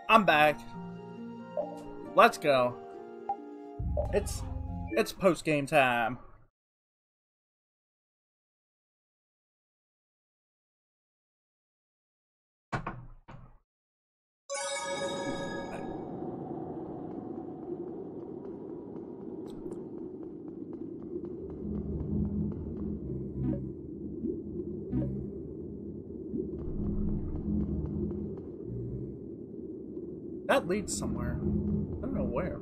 I'm back. Let's go. It's post game time. That leads somewhere. I don't know where.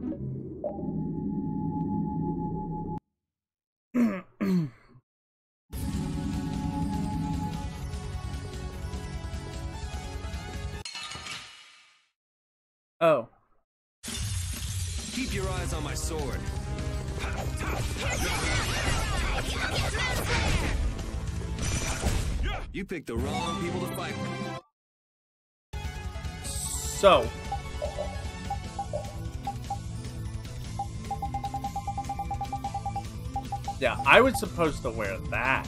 Oh. Keep your eyes on my sword. You picked the wrong people to fight with. So. Yeah, I was supposed to wear that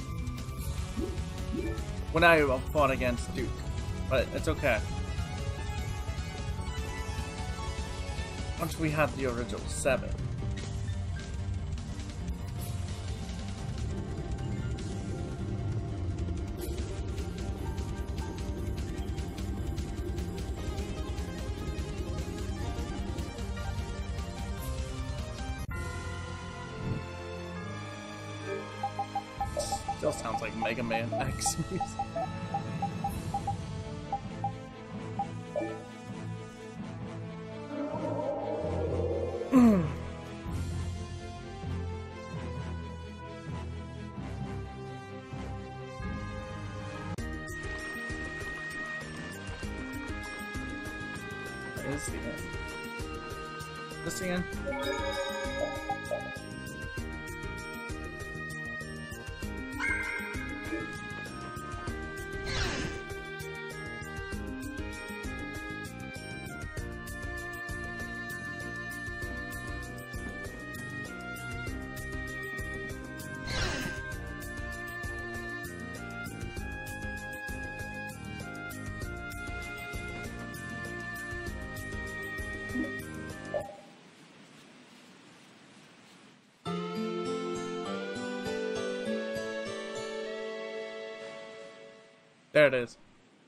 when I fought against Duke, but it's okay. Once we have the original 7. Still sounds like Mega Man X music. Is the end. This the end? There it is.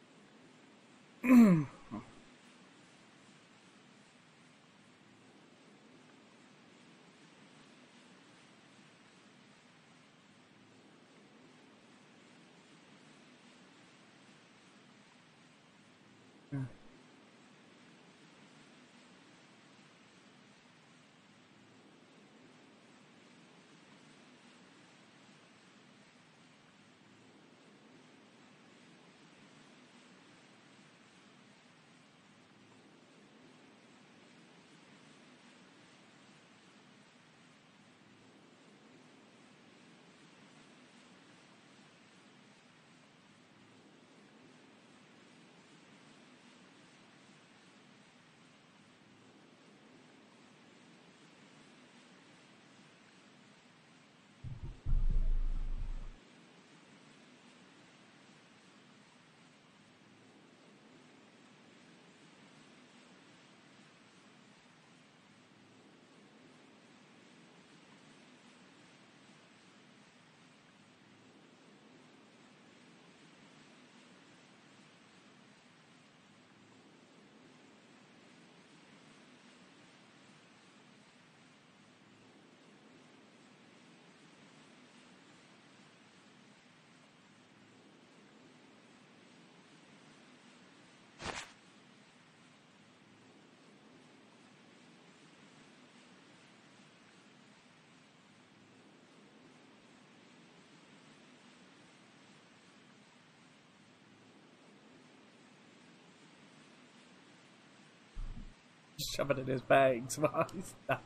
Shove it in his bags while he's done.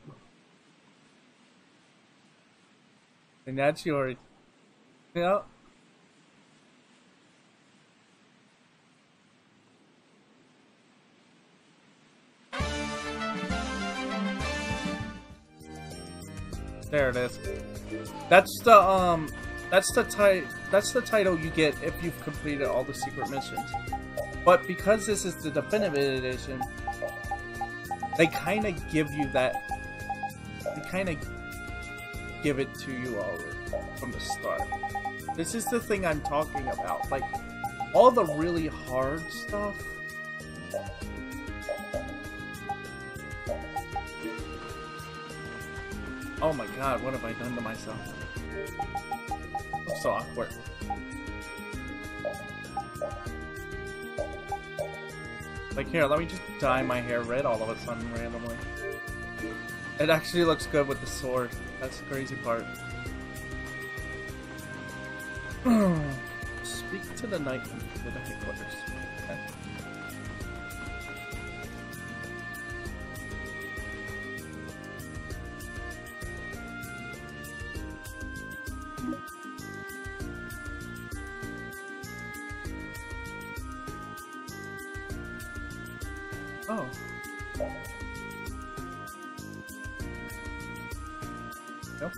And that's yours. Yep. There it is. That's the title you get if you've completed all the secret missions. But because this is the definitive edition, they kind of give you that. They kind of give it to you all from the start. This is the thing I'm talking about. Like, all the really hard stuff. Oh my god, what have I done to myself? I'm so awkward. Like, here, let me just dye my hair red all of a sudden randomly. It actually looks good with the sword. That's the crazy part. Speak to the knight to the headquarters. Okay. Oh. Yep.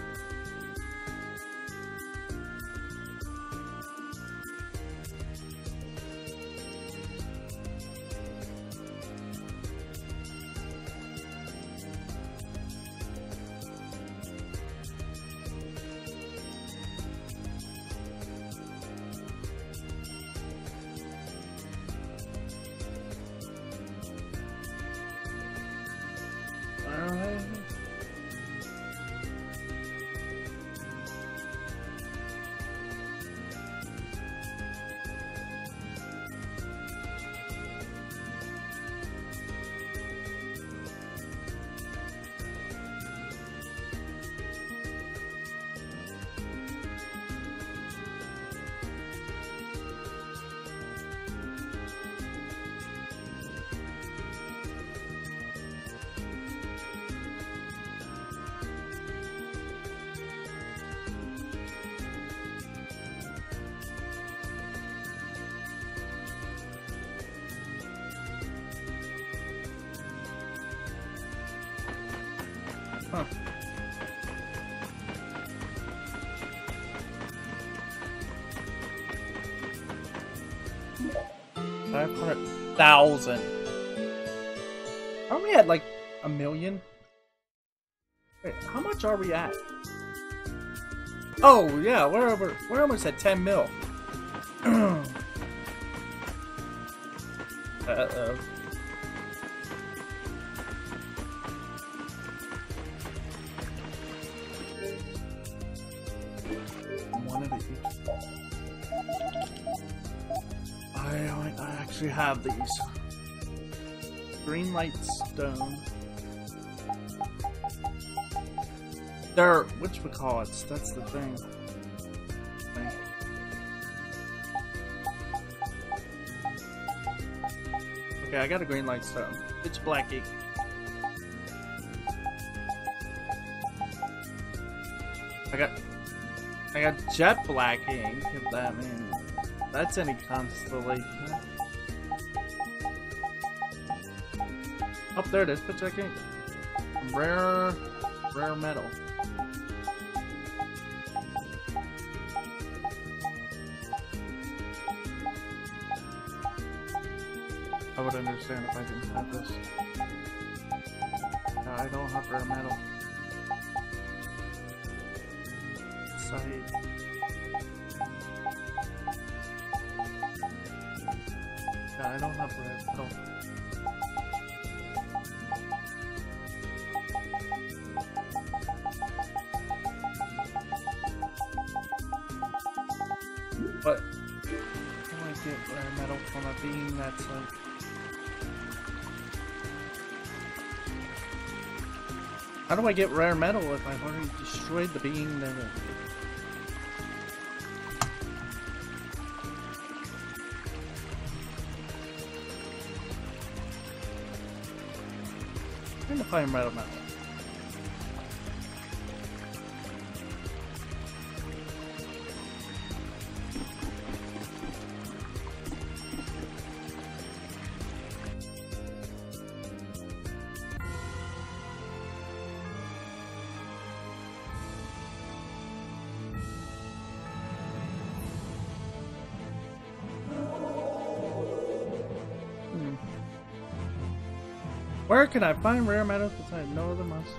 Huh. $500,000. Aren't we at like 1 million? Wait, how much are we at? Oh yeah, we're almost at 10 mil. Uh-oh. One of these. I actually have these. Green light stone. They're whatchamacallits, that's the thing. Okay, I got a green light stone. It's black ink. I got jet black ink, if that means that's any constellation. Oh, there it is, pitch black ink. Rare metal. I would understand if I didn't have this. No, I don't have rare metal. Site. No, I don't have rare metal. But how do I get rare metal from a beam that's like... How do I get rare metal if I've already destroyed the beam that... I'm trying to find rare metal. Where can I find rare metals besides no other monster?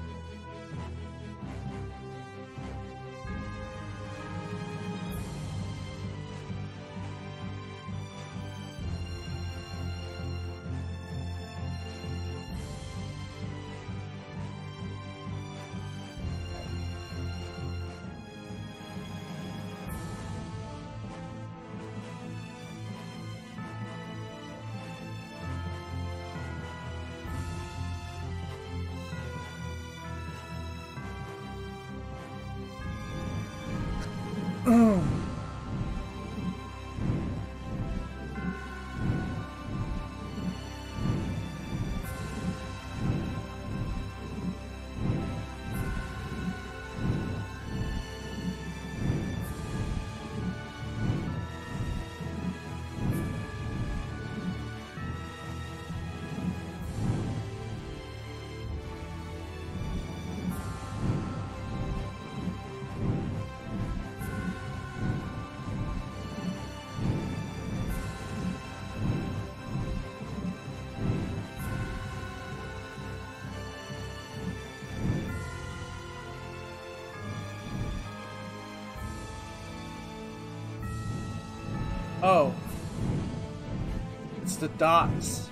Oh. It's the dots.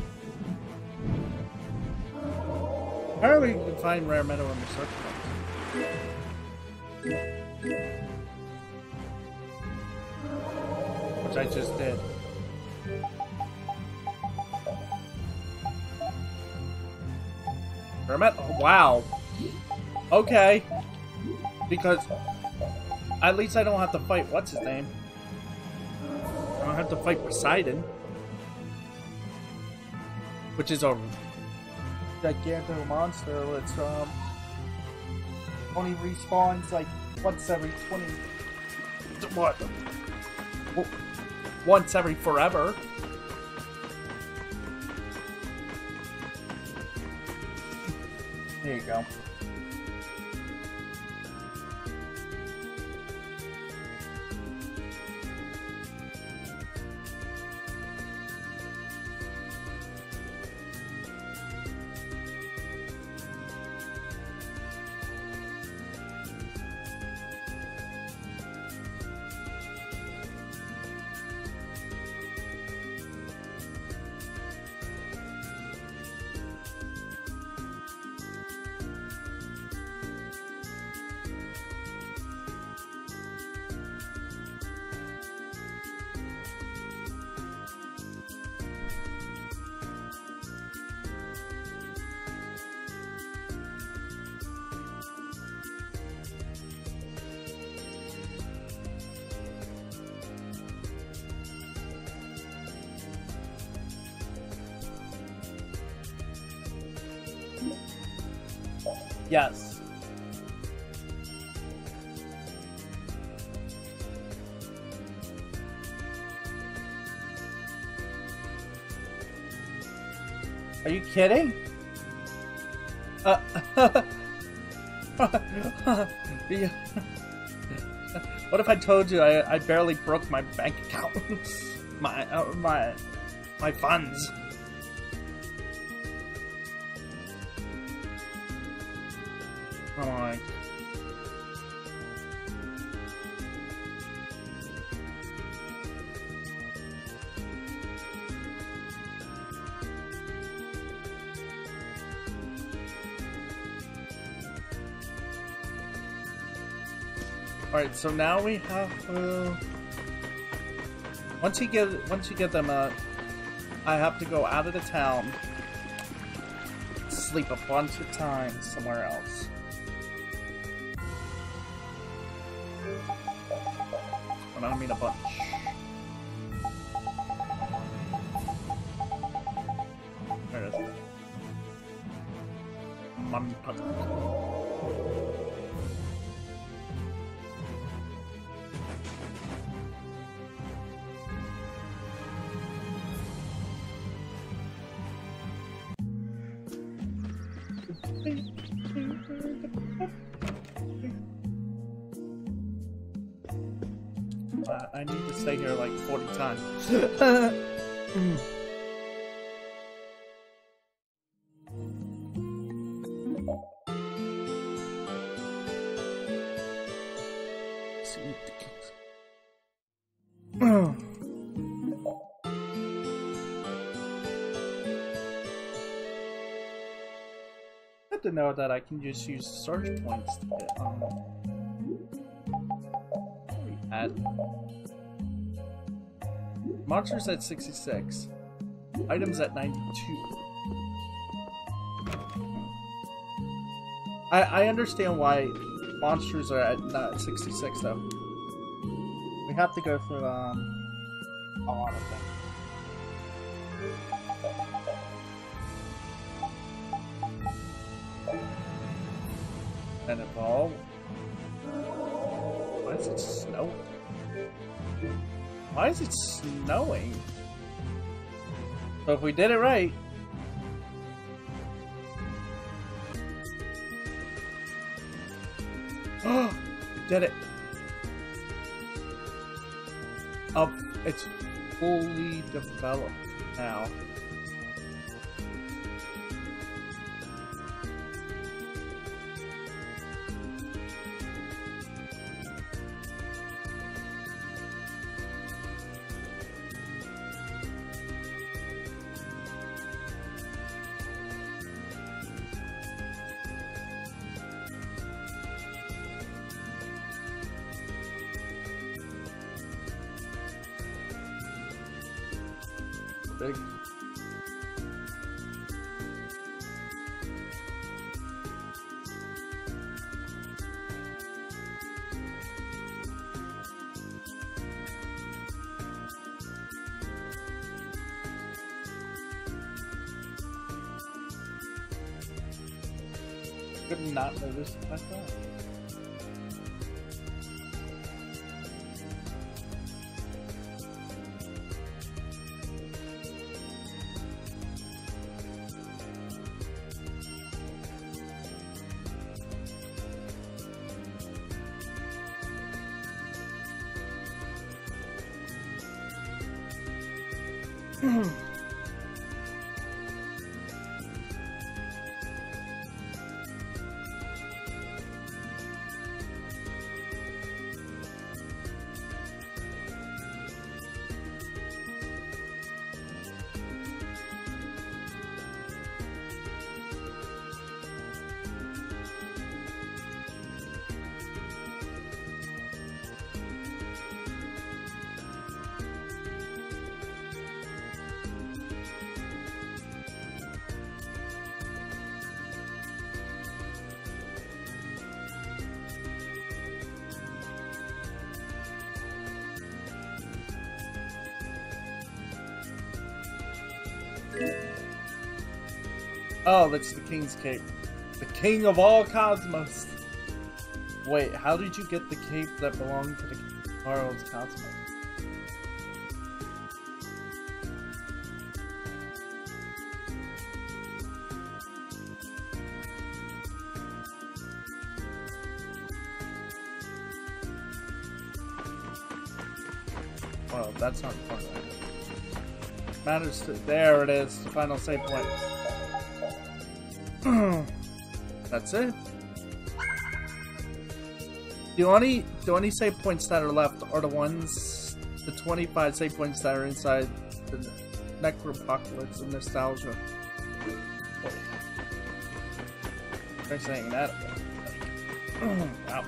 Apparently you can find rare metal in the search box. Which I just did. Rare metal? Wow. Okay. Because at least I don't have to fight what's his name. I don't have to fight Poseidon, which is a gigantic monster. Which only respawns like once every 20. What? Once every forever. There you go. Yes. Are you kidding? Yeah. What if I told you I barely broke my bank account? my funds. Oh my. Alright, so now we have once you get them I have to go out of the town, sleep a bunch of times somewhere else. And I don't mean a bunch. There it is. Mummy puzzle. I need to stay here like 40 times. good to know that I can just use search points to get add monsters at 66, items at 92. I understand why monsters are at 66 though. We have to go through a lot of things. And evolve. Why is it snowing? Why is it snowing? So if we did it right. Oh, did it. It's fully developed now. Big. Could not notice like that. Oh, that's the King's Cape. The king of all cosmos. Wait, how did you get the cape that belonged to the World's Cosmos? Well, that's not fun. Matters to there it is, the final save point. That's it. The only save points that are left are the 25 save points that are inside the Necropocalypse of Nostalgia. Try saying that. Wow.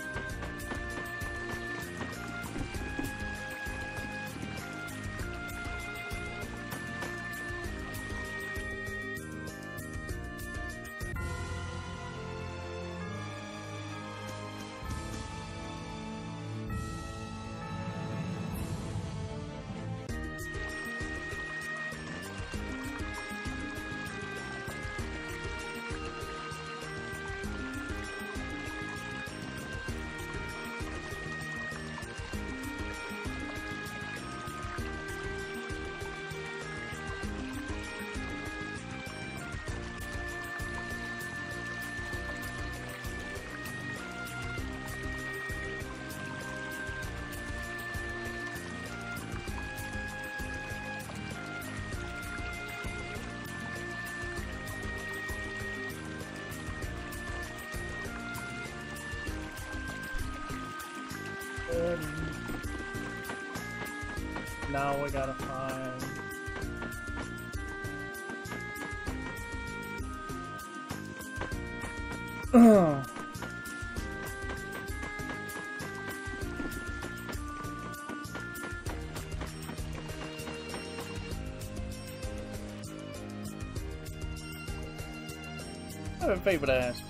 Now we gotta find... Ugh. I have a favor to ask.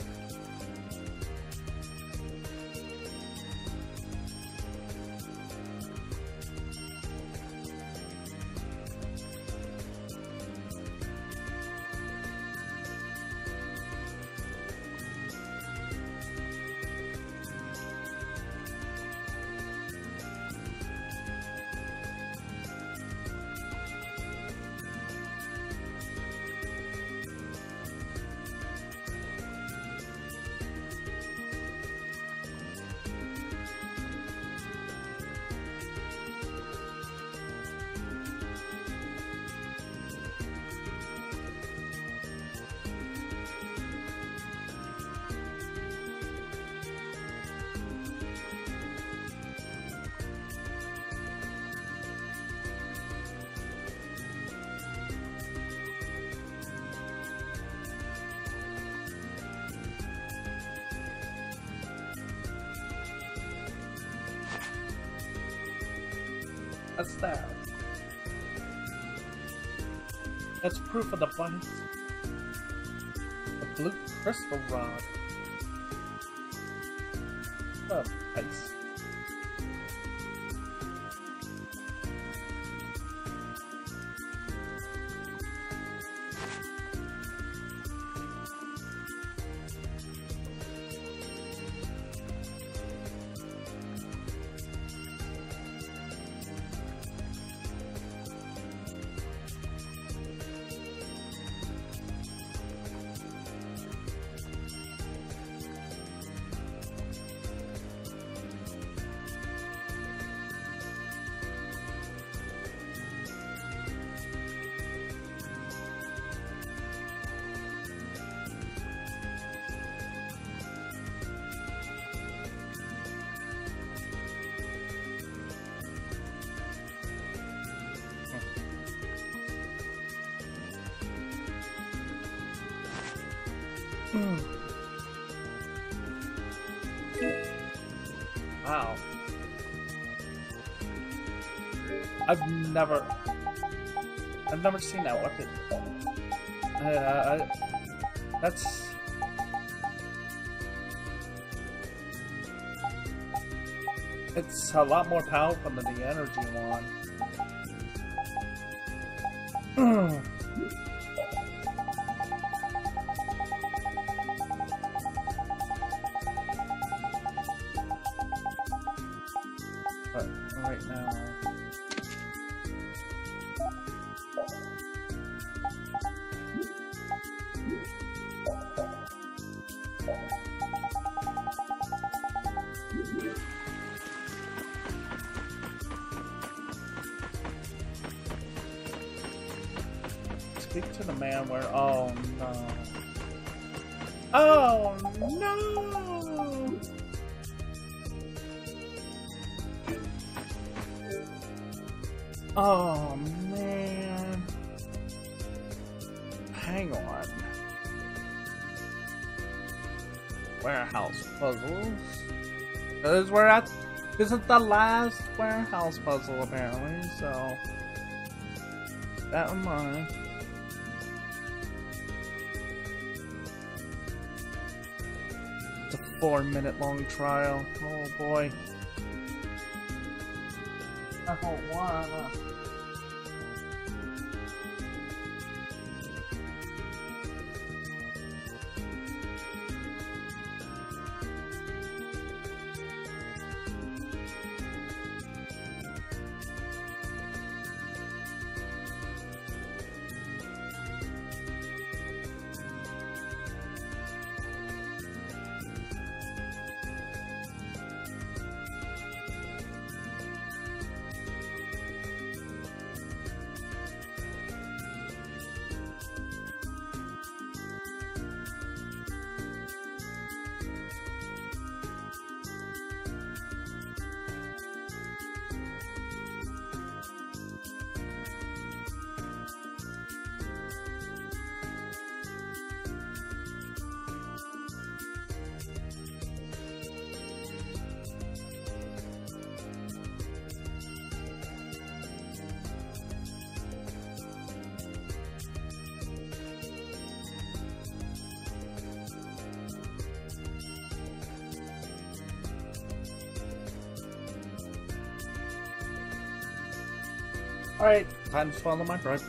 What's that? That's proof of the bunnies. The blue crystal rod. Oh, ice. Wow. I've never seen that weapon. It's a lot more powerful than the energy one. But right now, speak to the man where. Oh no! Oh no! Oh man! Hang on. Warehouse puzzles. This is the last warehouse puzzle apparently. So that in mind. It's a 4-minute long trial. Oh boy. I don't wanna. Alright, time to swallow my pride.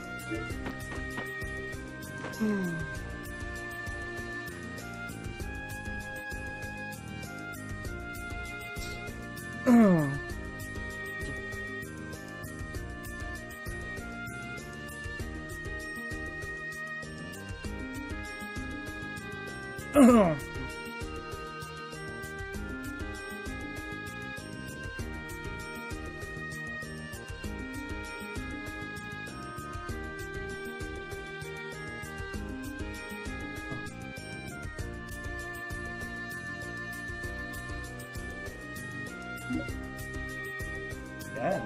Yeah.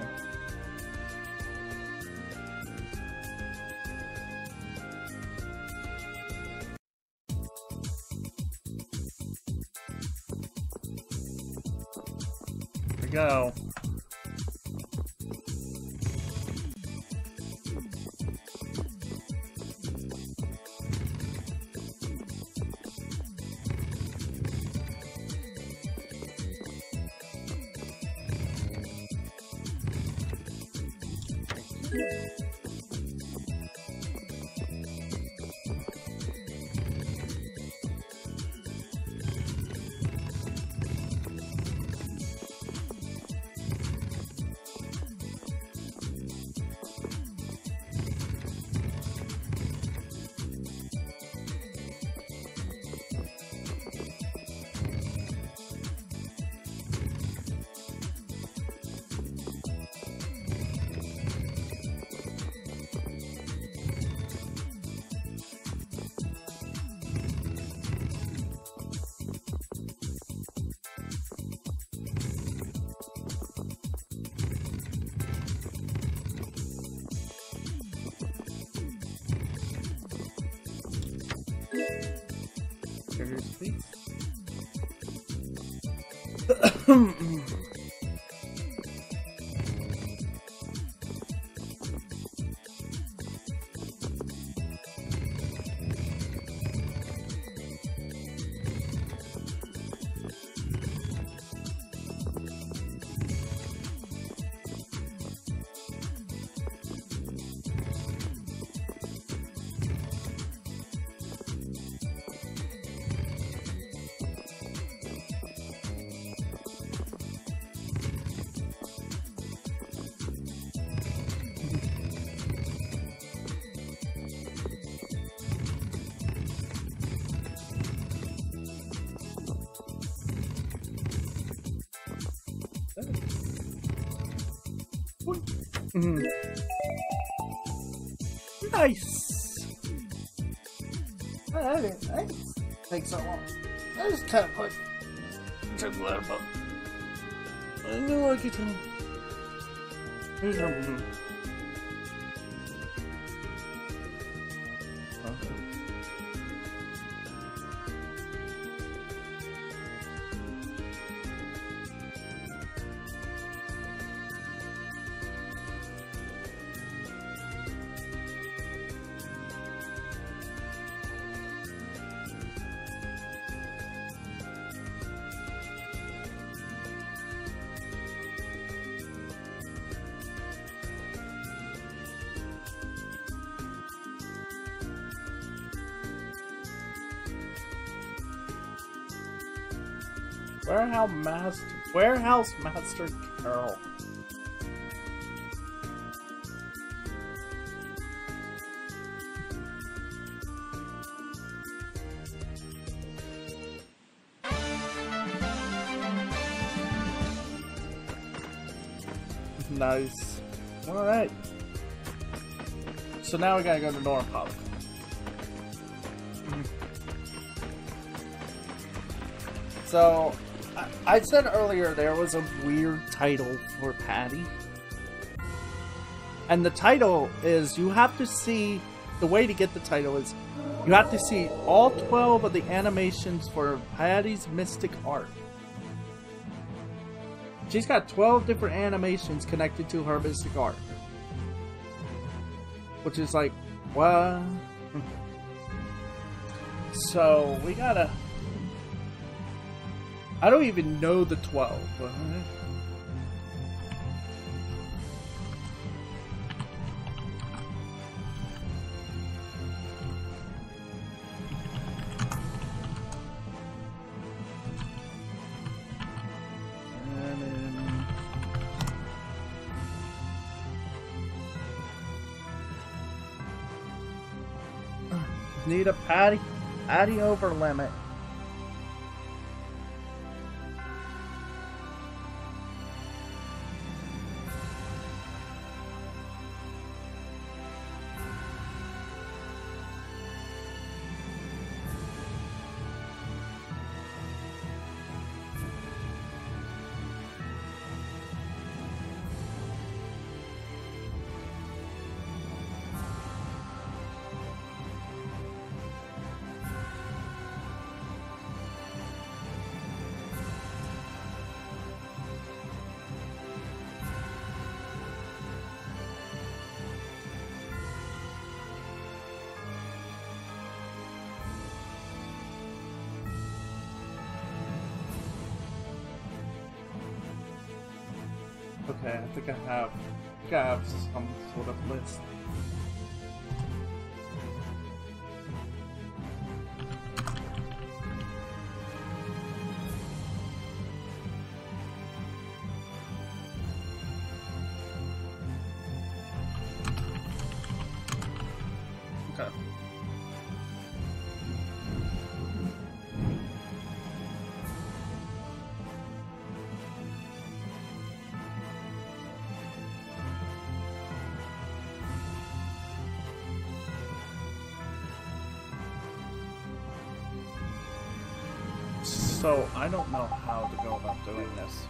Here we go. Seriously? Nice. I didn't take so long. I just kind of quick. Took a little bit. I knew I could tell. Here's our blue. Warehouse Master Carol. Nice. Alright. So now we gotta go to Norfolk. So, I said earlier there was a weird title for Patty. And the title is, you have to see, the way to get the title is, you have to see all 12 of the animations for Patty's Mystic Art. She's got 12 different animations connected to her Mystic Art. Which is like, what? So, we gotta... I don't even know the 12. Need a patty over limit. Okay, I think I have some sort of list. Okay. So, I don't know how to go about doing this.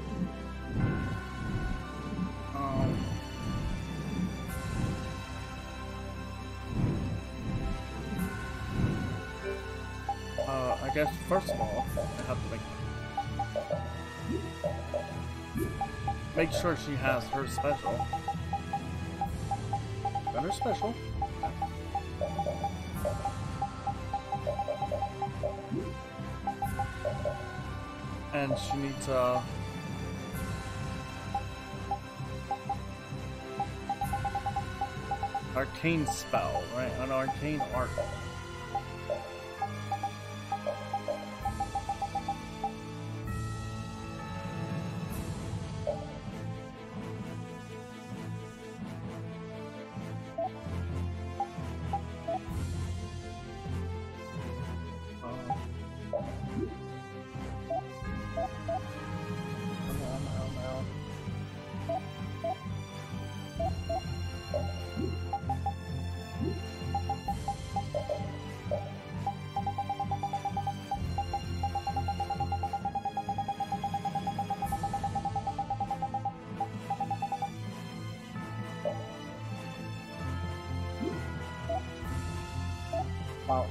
I guess first of all, I have to make sure she has her special. Got her special. And she needs arcane spell, right? An arcane art. Wow.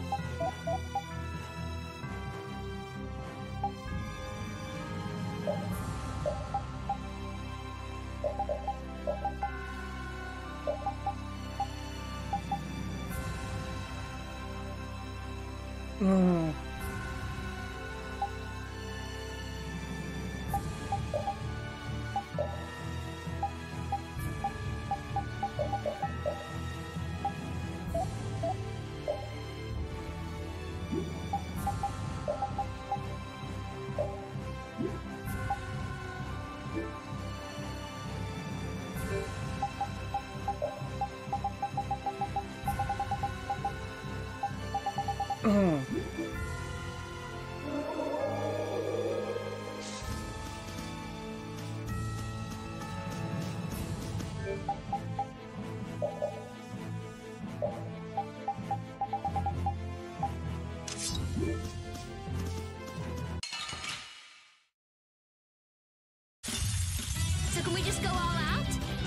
So can we just go all out?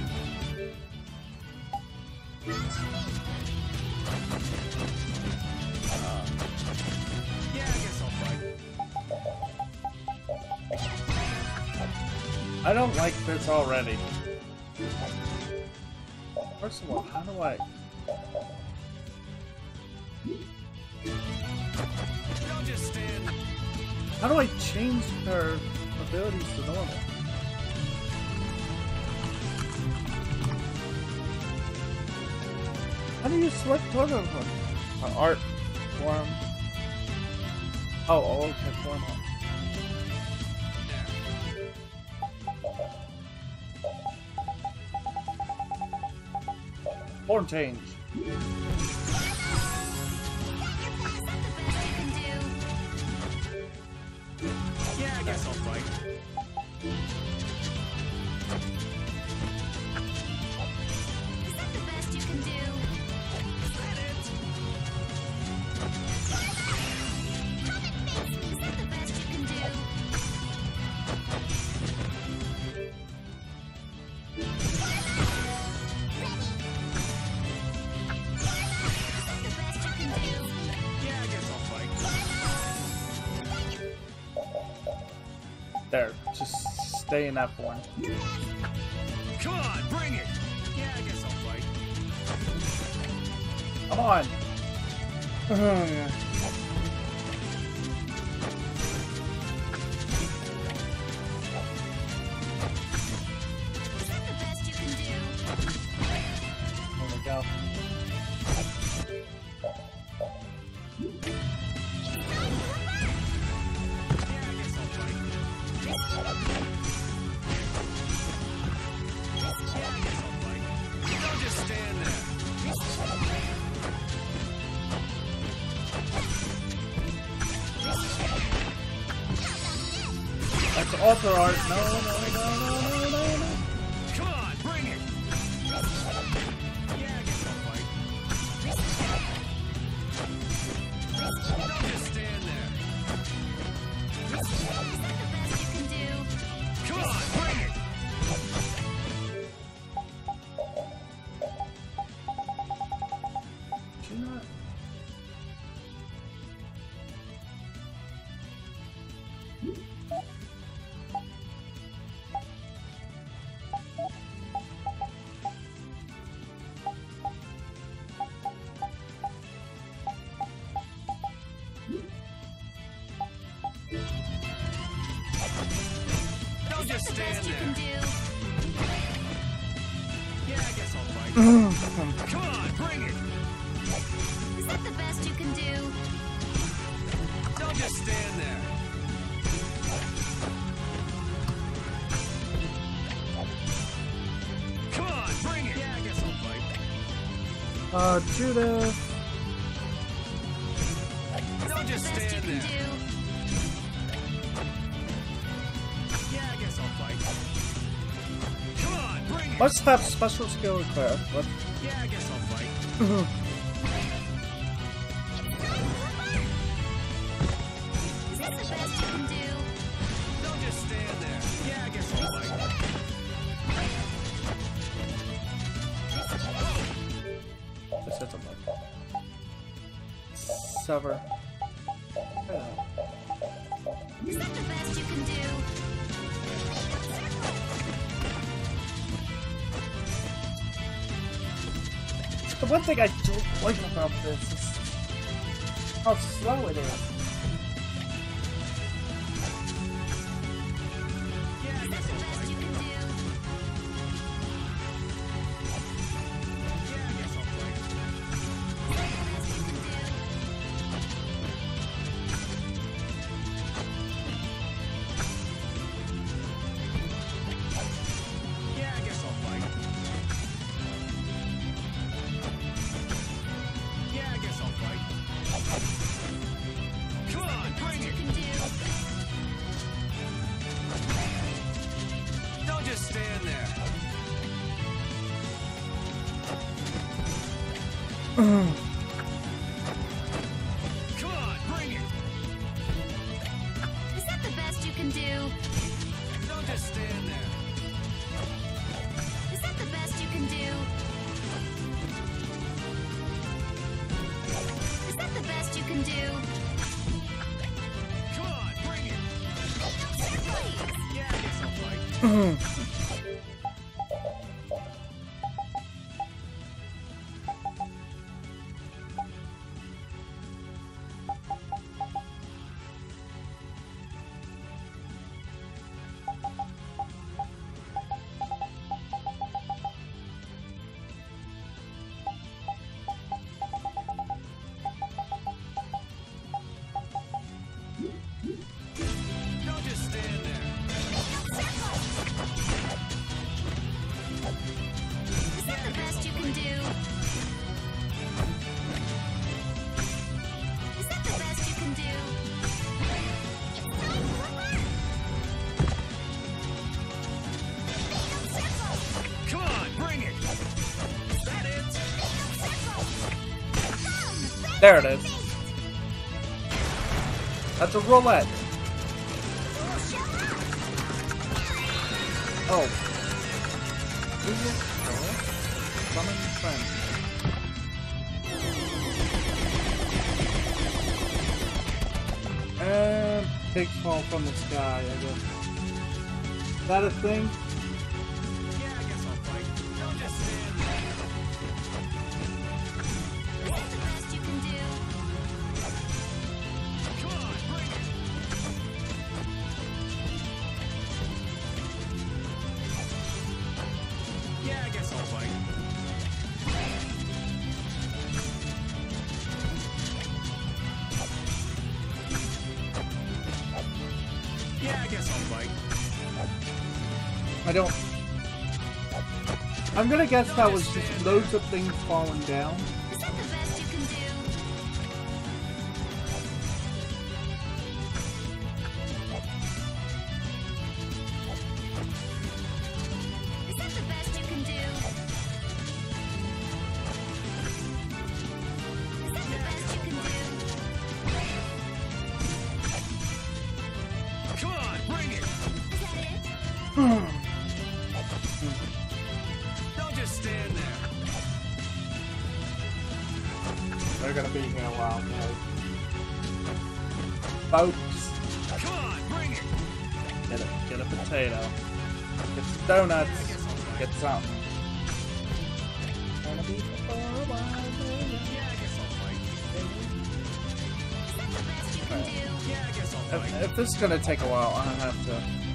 Yeah, I guess I'll fight. I don't like this already. First of all, how do I... Don't just stand. How do I change her abilities to normal? How do you select one of them? Art, form. Oh, okay, form. Form change. There, just stay in that form. Come on, bring it! Yeah, I guess I'll fight. Come on! Oh, yeah. Is that the best you can do? There we go. Don't just stand there. That's author art. No. Come on, bring it. Yeah, I guess I'll fight. Don't just stand there. Is that the best you can do? Come on, bring it. Did you not? Don't just The stand best you there. can do? Yeah, I guess I'll fight. Oh, Come on, bring it. Is that the best you can do? Don't just stand there. Come on, bring it. Yeah, I guess I'll fight. Judith. Don't just Best you stand can there. do? Yeah, I guess I'll fight. Come on, bring it. Must have special skill class. What? Yeah, I guess I'll fight. Is that the best you can do? Don't just stand there. Yeah, I guess I'll fight. This isn't like sever. Is that the best you can do? The one thing I don't like about this is how slow it is. Yeah, I guess I'll Best fight. you can do? Yeah, I guess I'll fight. Yeah, I guess I'll fight. Yeah, I guess I'll fight. Come on, bring You it. can do? Don't just stand there. Come on, bring it. Is that the best you can do? Don't just stand there. Is that the best you can do? Is that the best you can do? Come on, bring it. Please. Yeah, I guess I'll fight. Don't just stand there. Is that the best you can do? Is that the best you can do? Come on, bring it. Is that it? There it is. That's a roulette. Oh. Summon friend. And big fall from the sky, I guess. Is that a thing? Yeah, I guess I'll fight. Don't just stand there. Is that the best you can do? Come on, bring it. Yeah, I guess I'll fight. Yeah, I guess I'll fight. I don't... I'm gonna guess that was just loads of things falling down. Is that the best you can do? Is that the best you can do? Is that the best you can do? Come on, bring it. Is that it? Don't just stand there. They're gonna be here a while, folks. Come on, bring it. Get a potato. Get some donuts. I guess I'll fight. Get something. Gonna be here for a while, Yeah, I guess I'll fight. Is that the best you can do? Yeah, I guess I'll fight. If this is gonna take a while, I have to